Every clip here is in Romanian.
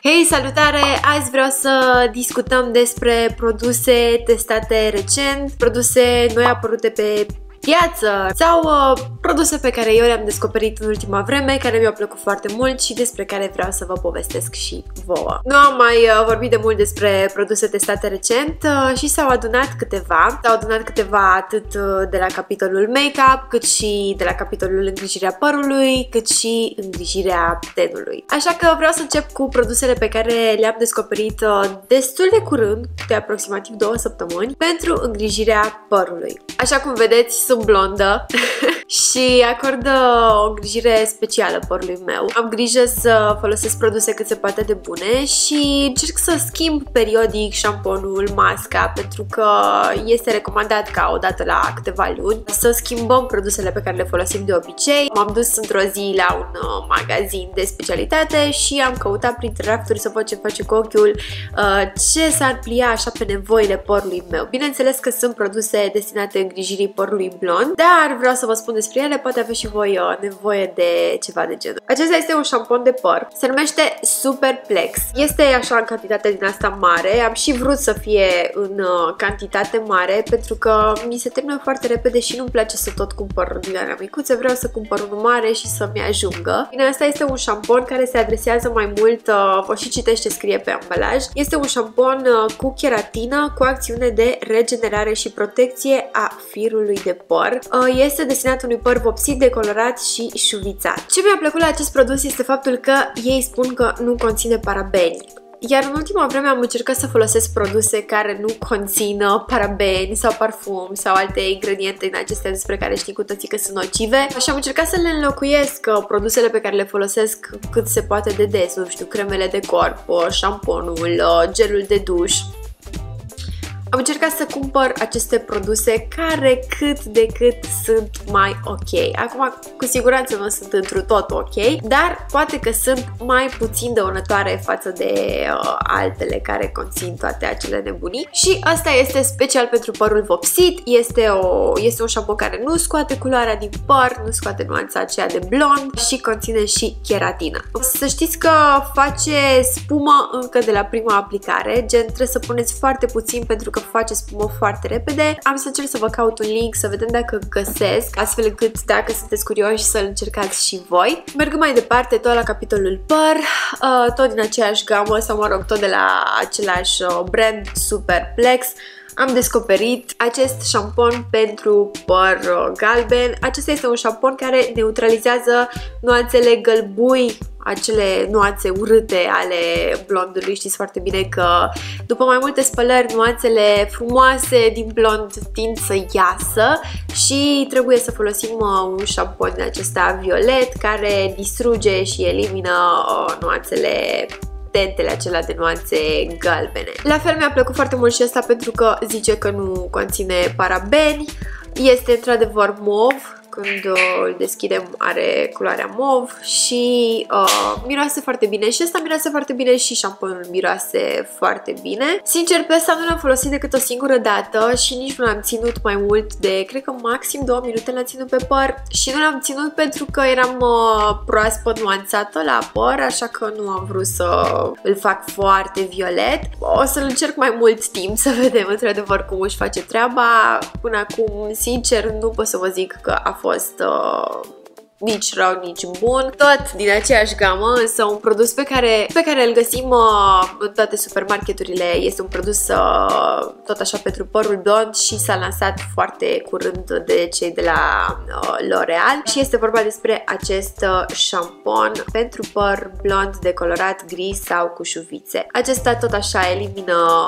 Hei, salutare! Azi vreau să discutăm despre produse testate recent, produse noi apărute pe piață sau produse pe care eu le-am descoperit în ultima vreme, care mi-au plăcut foarte mult și despre care vreau să vă povestesc și vouă. Nu am mai vorbit de mult despre produse testate recent și s-au adunat câteva. S-au adunat câteva atât de la capitolul make-up, cât și de la capitolul îngrijirea părului, cât și îngrijirea tenului. Așa că vreau să încep cu produsele pe care le-am descoperit destul de curând, de aproximativ 2 săptămâni, pentru îngrijirea părului. Așa cum vedeți, sunt blondă și acord o îngrijire specială părului meu. Am grijă să folosesc produse cât se poate de bune și încerc să schimb periodic șamponul, masca, pentru că este recomandat ca odată la câteva luni să schimbăm produsele pe care le folosim de obicei. M-am dus într-o zi la un magazin de specialitate și am căutat printre rafturi să văd ce face cu ochiul, ce s-ar plia așa pe nevoile părului meu. Bineînțeles că sunt produse destinate îngrijirii părului blond, dar vreau să vă spun despre ele, poate aveți și voi nevoie de ceva de genul. Acesta este un șampon de păr, se numește Superplex. Este așa în cantitate din asta mare, am și vrut să fie în cantitate mare pentru că mi se termină foarte repede și nu-mi place să tot cumpăr din alea micuțe, vreau să cumpăr unul mare și să-mi ajungă. Bine, asta este un șampon care se adresează mai mult, vă și citești ce scrie pe ambalaj. Este un șampon cu keratină, cu acțiune de regenerare și protecție a firului de păr. Este destinat unui păr vopsit, decolorat și șuvițat. Ce mi-a plăcut la acest produs este faptul că ei spun că nu conține parabeni. Iar în ultima vreme am încercat să folosesc produse care nu conțin parabeni sau parfum sau alte ingrediente din acestea despre care știi cu toții că sunt nocive și am încercat să le înlocuiesc produsele pe care le folosesc cât se poate de des, nu știu, cremele de corp, șamponul, gelul de duș. Am încercat să cumpăr aceste produse care cât de cât sunt mai ok. Acum, cu siguranță nu sunt întru tot ok, dar poate că sunt mai puțin dăunătoare față de altele care conțin toate acele nebunii. Și asta este special pentru părul vopsit. Este un șampon care nu scoate culoarea din păr, nu scoate nuanța aceea de blond și conține și keratină. Să știți că face spumă încă de la prima aplicare, gen trebuie să puneți foarte puțin pentru că face spumă foarte repede. Am să încerc să vă caut un link să vedem dacă găsesc, astfel încât dacă sunteți curioși să-l încercați și voi. Mergând mai departe, tot la capitolul păr, tot din aceeași gamă, sau mă rog, tot de la același brand, Superplex, am descoperit acest șampon pentru păr galben. Acesta este un șampon care neutralizează nuanțele gălbui, acele nuanțe urâte ale blondului. Știți foarte bine că după mai multe spălări, nuanțele frumoase din blond tind să iasă și trebuie să folosim un șampon din acesta violet care distruge și elimină nuanțele, tentele acelea de nuanțe galbene. La fel mi-a plăcut foarte mult și asta pentru că zice că nu conține parabeni. Este într-adevăr mov. Când îl deschidem are culoarea mov și miroase foarte bine. Și ăsta miroase foarte bine și șamponul miroase foarte bine. Sincer, pe ăsta nu l-am folosit decât o singură dată și nici nu l-am ținut mai mult de, cred că maxim 2 minute l-am ținut pe păr și nu l-am ținut pentru că eram proaspăt nuanțată la păr, așa că nu am vrut să îl fac foarte violet. O să-l încerc mai mult timp să vedem într-adevăr cum își face treaba. Până acum, sincer, nu pot să vă zic că a fost nici rău, nici bun. Tot din aceeași gamă, însă un produs pe care îl găsim în toate supermarketurile. Este un produs tot așa pentru părul blond și s-a lansat foarte curând de cei de la L'Oreal și este vorba despre acest șampon pentru păr blond decolorat gri sau cu șuvițe. Acesta tot așa elimină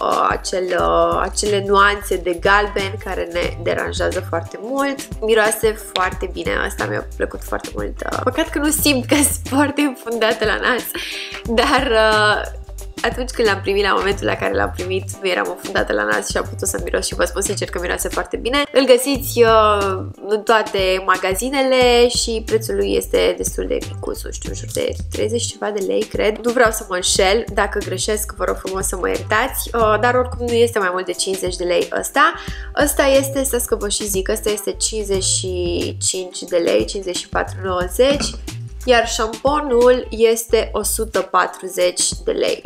acele nuanțe de galben care ne deranjează foarte mult. Miroase foarte bine, asta mi-a plăcut foarte mult. Păcat că nu simt că sunt foarte înfundată la nas, dar atunci când l-am primit, la momentul la care l-am primit, nu eram înfundată la nas și am putut să miros și vă spun sincer că miroase foarte bine. Îl găsiți în toate magazinele și prețul lui este destul de micuț, nu știu, în jur de 30 ceva de lei, cred. Nu vreau să mă înșel, dacă greșesc, vă rog frumos să mă iertați, dar oricum nu este mai mult de 50 de lei ăsta. Ăsta este, să vă și zic, ăsta este 55 de lei, 54,90. iar șamponul este 140 de lei.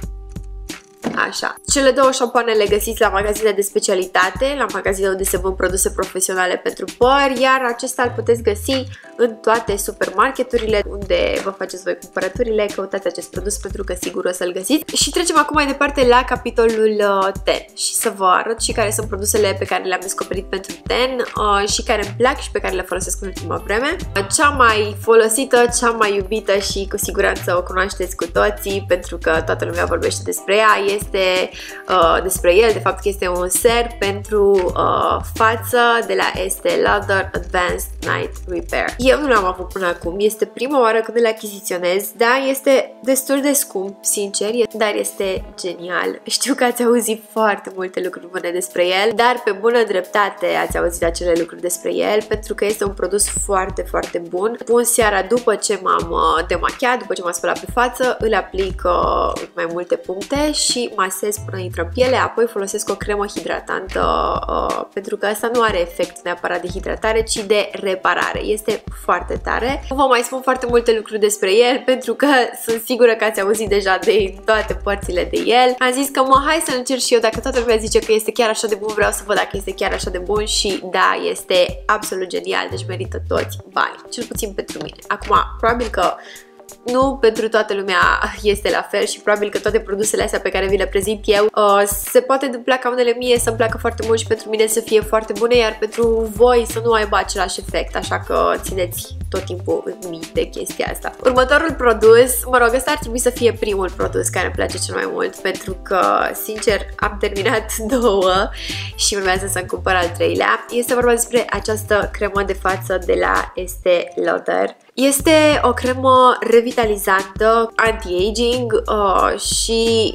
Așa. Cele două șampoane le găsiți la magazine de specialitate, la magazine unde se vând produse profesionale pentru păr, iar acesta îl puteți găsi în toate supermarketurile unde vă faceți voi cumpărăturile. Căutați acest produs pentru că sigur o să-l găsiți. Și trecem acum mai departe la capitolul ten și să vă arăt și care sunt produsele pe care le-am descoperit pentru ten și care îmi plac și pe care le folosesc în ultima vreme. Cea mai folosită, cea mai iubită și cu siguranță o cunoașteți cu toții pentru că toată lumea vorbește despre ea, este despre el, de fapt că este un ser pentru față de la Estée Lauder Advanced Night Repair. Eu nu l-am avut până acum, este prima oară când îl achiziționez, da, este destul de scump, sincer, dar este genial. Știu că ați auzit foarte multe lucruri bune despre el, dar pe bună dreptate ați auzit acele lucruri despre el, pentru că este un produs foarte, foarte bun. Pun seara după ce m-am demachiat, după ce m-am spălat pe față, îl aplic mai multe puncte și masez până intră în piele, apoi folosesc o cremă hidratantă pentru că asta nu are efect neapărat de hidratare, ci de reparare. Este foarte tare. Nu vă mai spun foarte multe lucruri despre el pentru că sunt sigură că ați auzit deja de toate părțile de el. Am zis că hai să încerc și eu, dacă toată lumea zice că este chiar așa de bun, vreau să văd dacă este chiar așa de bun și da, este absolut genial, deci merită toți bani, cel puțin pentru mine. Acum, probabil că nu pentru toată lumea este la fel și probabil că toate produsele astea pe care vi le prezint eu se poate întâmpla ca unele mie să-mi placă foarte mult și pentru mine să fie foarte bune, iar pentru voi să nu aibă același efect, așa că țineți tot timpul în minte chestia asta. Următorul produs, mă rog, ăsta ar trebui să fie primul produs care îmi place cel mai mult, pentru că, sincer, am terminat două și urmează să-mi cumpăr al treilea. Este vorba despre această cremă de față de la Estée Lauder. Este o cremă revitalizantă, anti-aging și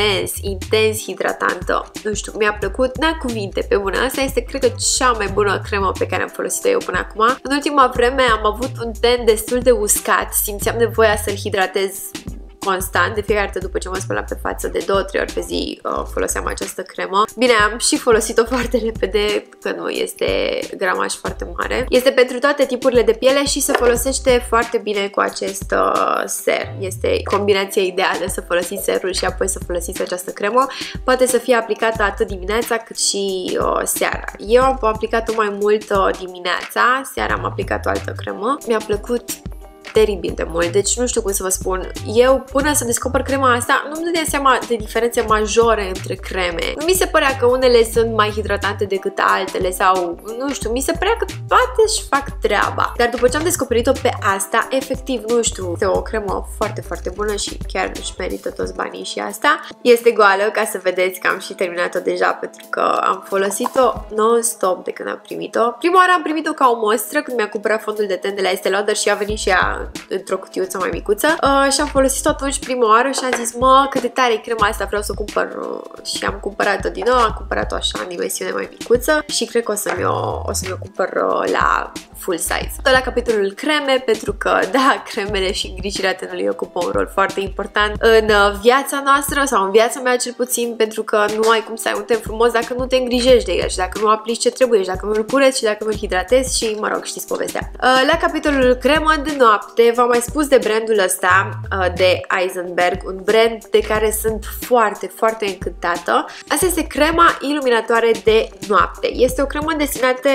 intens hidratantă. Nu știu, mi-a plăcut, n-am cuvinte, pe bune. Asta este, cred că, cea mai bună cremă pe care am folosit-o eu până acum. În ultima vreme am avut un ten destul de uscat, simțeam nevoia să-l hidratez constant, de fiecare dată după ce mă spălam pe față, de 2-3 ori pe zi foloseam această cremă. Bine, am și folosit-o foarte repede, că nu este gramaj foarte mare. Este pentru toate tipurile de piele și se folosește foarte bine cu acest ser. Este combinația ideală, să folosiți serul și apoi să folosiți această cremă. Poate să fie aplicată atât dimineața cât și seara. Eu am aplicat-o mai mult dimineața, seara am aplicat o altă cremă. Mi-a plăcut teribil de mult, deci nu știu cum să vă spun. Eu, până să descoper crema asta, nu-mi dădeam seama de diferențe majore între creme. Nu mi se părea că unele sunt mai hidratante decât altele sau, nu știu, mi se părea că toate își fac treaba. Dar după ce am descoperit-o pe asta, efectiv, nu știu, este o cremă foarte, foarte bună și chiar își merită toți banii și asta. Este goală, ca să vedeți că am și terminat-o deja, pentru că am folosit-o non-stop de când am primit-o. Prima oară am primit-o ca o mostră când mi-am cumpărat fondul de ten de la Estée Lauder și a venit și ea într-o cutiuță mai micuță și am folosit-o atunci prima oară și am zis, mă, cât de tare e crema asta, vreau să o cumpăr și am cumpărat-o din nou, am cumpărat-o așa în dimensiune mai micuță și cred că o să-mi o cumpăr la full size. Tot la capitolul creme, pentru că, da, cremele și îngrijirea tenului ocupă un rol foarte important în viața noastră sau în viața mea cel puțin, pentru că nu ai cum să ai un ten frumos dacă nu te îngrijești de el și dacă nu aplici ce trebuie și dacă nu-l cureți și dacă nu-l hidratezi și, mă rog, știți povestea. La capitolul cremă de noapte, v-am mai spus de brandul ăsta de Eisenberg, un brand de care sunt foarte, foarte încântată. Asta este crema iluminatoare de noapte. Este o cremă destinată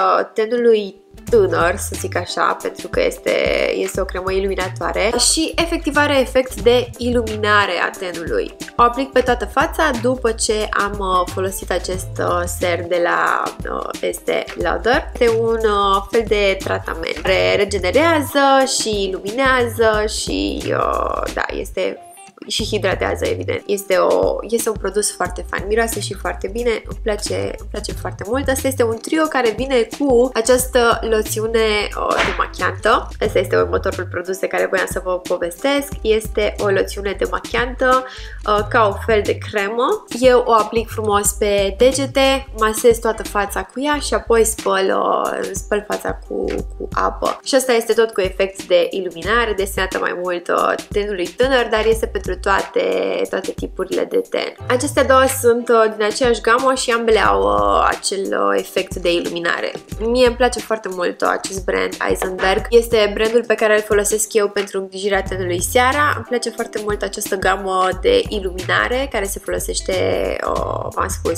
tenului tânăr, să zic așa, pentru că este o cremă iluminatoare și efectiv are efect de iluminare a tenului. O aplic pe toată fața după ce am folosit acest ser de la Estée Lauder. Este un fel de tratament care regenerează și iluminează și da, și hidratează, evident. Este un produs foarte fain, miroase și foarte bine, îmi place foarte mult. Asta este un trio care vine cu această loțiune demachiantă. Asta este următorul produs de care voiam să vă povestesc. Este o loțiune demachiantă ca un fel de cremă. Eu o aplic frumos pe degete, masez toată fața cu ea și apoi spăl fața cu apă. Și asta este tot cu efect de iluminare, destinată mai mult tenului tânăr, dar este pentru pentru toate tipurile de ten. Acestea două sunt din aceeași gamă și ambele au acel efect de iluminare. Mie îmi place foarte mult acest brand Eisenberg. Este brandul pe care îl folosesc eu pentru îngrijirea tenului seara. Îmi place foarte mult această gamă de iluminare care se folosește, v-am spus,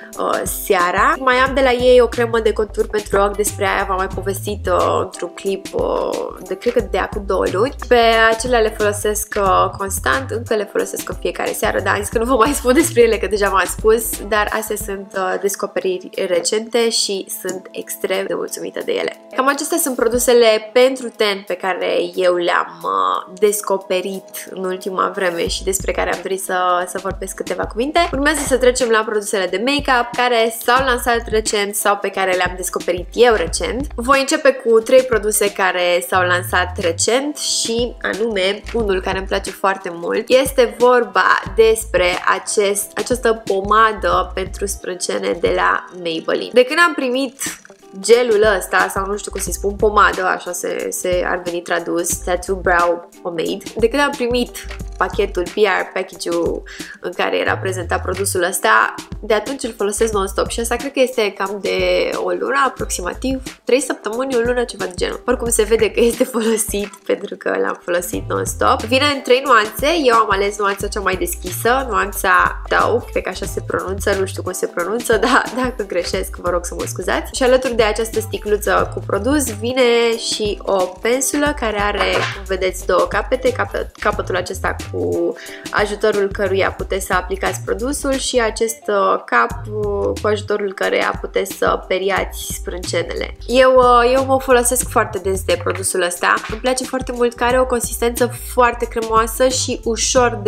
seara. Mai am de la ei o cremă de contur pentru ochi, despre aia v-am mai povestit într-un clip cred că de acum 2 luni. Pe acelea le folosesc constant, încă le folosesc în fiecare seară, dar am zis că nu vă mai spun despre ele, că deja v-am spus, dar astea sunt descoperiri recente și sunt extrem de mulțumită de ele. Cam acestea sunt produsele pentru ten pe care eu le-am descoperit în ultima vreme și despre care am dorit să vorbesc câteva cuvinte. Urmează să trecem la produsele de make-up care s-au lansat recent sau pe care le-am descoperit eu recent. Voi începe cu 3 produse care s-au lansat recent și anume unul care îmi place foarte mult. Este vorba despre această pomadă pentru sprâncene de la Maybelline. De când am primit gelul ăsta, sau nu știu cum să-i spun, pomadă, așa ar veni tradus, Tattoo Brow Pomade. De când am primit pachetul, PR package-ul în care era prezentat produsul ăsta, de atunci îl folosesc non-stop și asta cred că este cam de o lună, aproximativ 3 săptămâni, o lună, ceva de genul. Oricum se vede că este folosit pentru că l-am folosit non-stop. Vine în 3 nuanțe, eu am ales nuanța cea mai deschisă, nuanța Taupe, cred că așa se pronunță, nu știu cum se pronunță, dar dacă greșesc vă rog să mă scuzați. Și alături de această sticluță cu produs vine și o pensulă care are, cum vedeți, 2 capete, capătul acesta cu ajutorul căruia puteți să aplicați produsul și acest cap cu ajutorul căruia puteți să periați sprâncenele. Eu mă folosesc foarte des de produsul ăsta. Îmi place foarte mult că are o consistență foarte cremoasă și ușor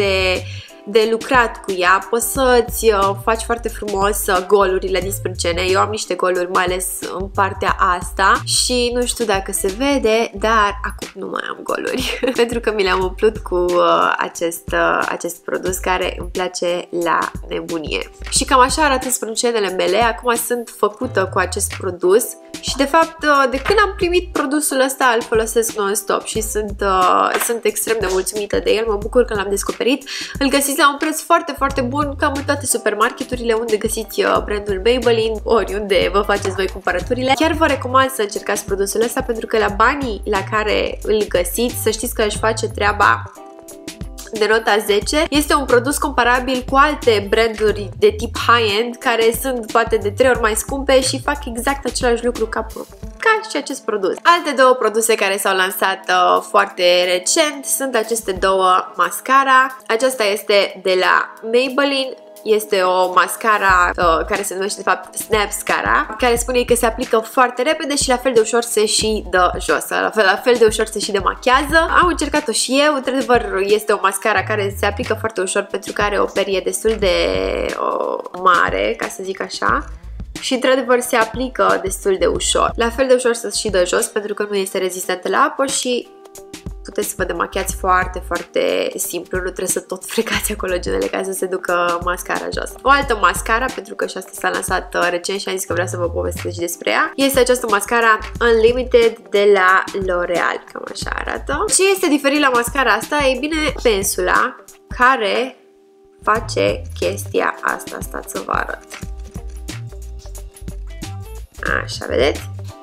de lucrat cu ea. Poți să-ți faci foarte frumos golurile din sprâncene. Eu am niște goluri, mai ales în partea asta și nu știu dacă se vede, dar acum nu mai am goluri pentru că mi le-am umplut cu acest produs care îmi place la nebunie. Și cam așa arată sprâncenele mele. Acum sunt făcută cu acest produs și de fapt de când am primit produsul ăsta îl folosesc non-stop și sunt extrem de mulțumită de el. Mă bucur că l-am descoperit. Îl găsiți la un preț foarte, foarte bun, cam în toate supermarketurile unde găsiți brandul Maybelline, oriunde vă faceți voi cumpărăturile. Chiar vă recomand să încercați produsul ăsta pentru că la banii la care îl găsiți, să știți că își face treaba de nota 10. Este un produs comparabil cu alte branduri de tip high-end care sunt poate de 3 ori mai scumpe și fac exact același lucru ca și acest produs. Alte 2 produse care s-au lansat foarte recent sunt aceste 2 mascara. Aceasta este de la Maybelline. Este o mascara care se numește de fapt Snapscara, care spune că se aplică foarte repede și la fel de ușor se și dă jos, la fel de ușor se și demachează. Am încercat-o și eu, într-adevăr este o mascara care se aplică foarte ușor pentru că are o perie destul de mare, ca să zic așa. Și într-adevăr se aplică destul de ușor. La fel de ușor să și dă jos pentru că nu este rezistentă la apă și puteți să vă demachiați foarte, foarte simplu. Nu trebuie să tot frecați acolo genele ca să se ducă mascara jos. O altă mascara, pentru că și asta s-a lansat recent și am zis că vreau să vă povestesc și despre ea, este această mascara Unlimited de la L'Oreal. Cam așa arată. Ce este diferit la mascara asta? E bine, pensula care face chestia asta. Stați să vă arăt. Așa, vedeți?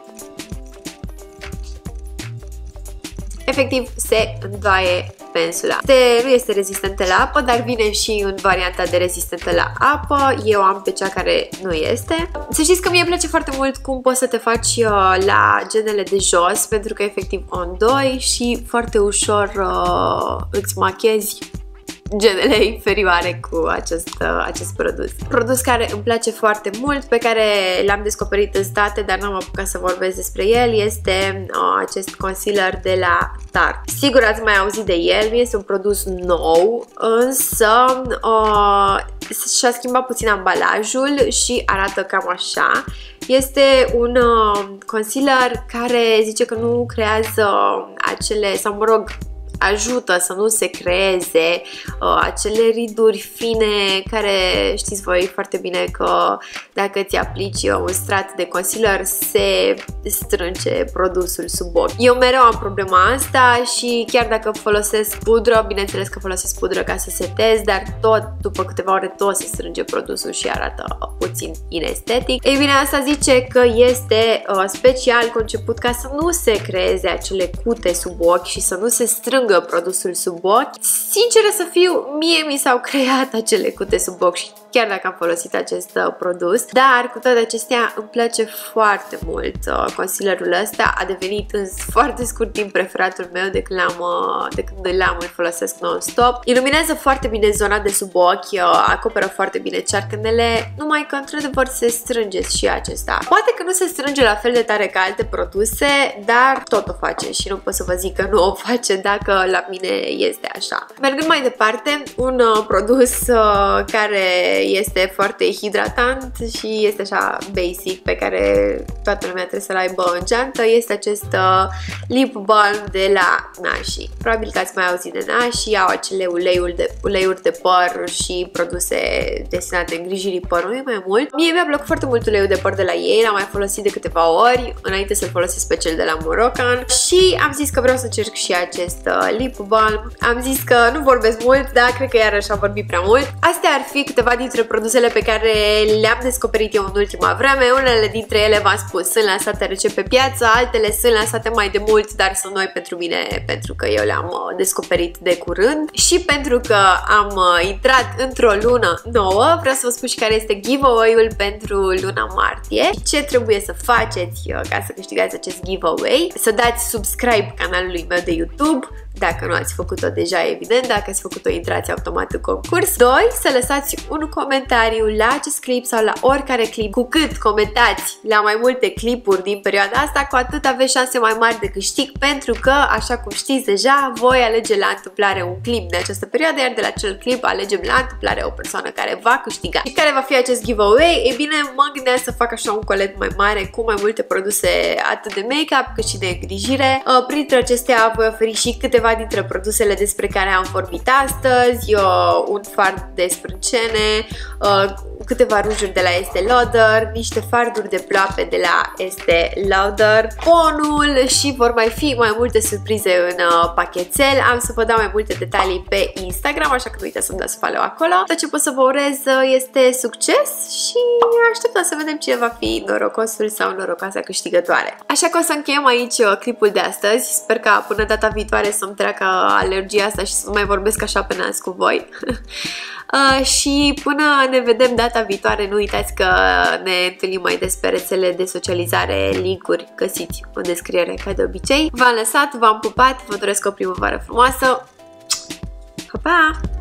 Efectiv se îndoaie pensula. Nu este rezistentă la apă, dar vine și în varianta de rezistentă la apă. Eu am pe cea care nu este. Să știți că mie îmi place foarte mult cum poți să te faci la genele de jos, pentru că efectiv o îndoi și foarte ușor îți machezi genele inferioare cu acest produs. Produs care îmi place foarte mult, pe care l-am descoperit în state, dar n-am apucat să vorbesc despre el, este acest concealer de la Tarte. Sigur ați mai auzit de el, nu este un produs nou, însă și-a schimbat puțin ambalajul și arată cam așa. Este un concealer care zice că nu creează acele, sau mă rog, ajută să nu se creeze acele riduri fine care știți voi foarte bine că dacă ți aplici un strat de concealer se strânge produsul sub ochi. Eu mereu am problema asta și chiar dacă folosesc pudră, bineînțeles că folosesc pudră ca să setez, dar tot după câteva ore tot se strânge produsul și arată puțin inestetic. Ei bine, asta zice că este special conceput ca să nu se creeze acele cute sub ochi și să nu se strângă produsul sub ochi. Sinceră să fiu, mie mi s-au creat acele cute sub ochi și chiar dacă am folosit acest produs, dar cu toate acestea îmi place foarte mult concealerul ăsta. A devenit în foarte scurt timp preferatul meu de când l-am, îl folosesc non-stop. Iluminează foarte bine zona de sub ochi, acoperă foarte bine cearcănele, numai că într-adevăr se strânge și acesta. Poate că nu se strânge la fel de tare ca alte produse, dar tot o face și nu pot să vă zic că nu o face dacă la mine este așa. Mergând mai departe, un produs care este foarte hidratant și este așa basic, pe care toată lumea trebuie să-l aibă în geantă, este acest lip balm de la Nashi. Probabil că ați mai auzit de Nashi, au acele uleiuri de păr și produse destinate îngrijirii părului mai mult. Mie mi-a plăcut foarte mult uleiul de păr de la ei, l-am mai folosit de câteva ori, înainte să-l folosesc pe cel de la Moroccan și am zis că vreau să încerc și acest lip balm. Am zis că nu vorbesc mult, dar cred că iarăși am vorbit prea mult. Astea ar fi câteva dintre produsele pe care le-am descoperit eu în ultima vreme. Unele dintre ele, v-am spus, sunt lansate recent pe piață, altele sunt lansate mai de mult, dar sunt noi pentru mine, pentru că eu le-am descoperit de curând și pentru că am intrat într-o lună nouă. Vreau să vă spun și care este giveaway-ul pentru luna martie. Ce trebuie să faceți ca să câștigați acest giveaway? Să dați subscribe canalului meu de YouTube, dacă nu ați făcut-o deja, evident. Dacă ați făcut-o, intrați automat în concurs. 2. Să lăsați un comentariu la acest clip sau la oricare clip. Cu cât comentați la mai multe clipuri din perioada asta, cu atât aveți șanse mai mari de câștig, pentru că, așa cum știți deja, voi alege la întâmplare un clip de această perioadă, iar de la acel clip alegem la întâmplare o persoană care va câștiga. Și care va fi acest giveaway? E bine, mă gândeam să fac așa un colet mai mare cu mai multe produse, atât de make-up cât și de îngrijire. Printre acestea voi oferi și câteva dintre produsele despre care am vorbit astăzi, un fard de sprâncene, câteva rujuri de la Estée Lauder, niște farduri de ploape de la Estée Lauder, ponul și vor mai fi mai multe surprize în pachetel. Am să vă dau mai multe detalii pe Instagram, așa că nu uitați să-mi dați follow acolo. Tot ce pot să vă urez este succes și așteptăm să vedem cine va fi norocosul sau norocoasa câștigătoare. Așa că o să încheiem aici clipul de astăzi. Sper ca până data viitoare să-mi treacă alergia asta și să nu mai vorbesc așa pe nas cu voi. Și până ne vedem data viitoare, nu uitați că ne întâlnim mai des pe rețele de socializare, link-uri găsiți în descriere ca de obicei. V-am lăsat, v-am pupat, vă doresc o primăvară frumoasă. Pa, pa!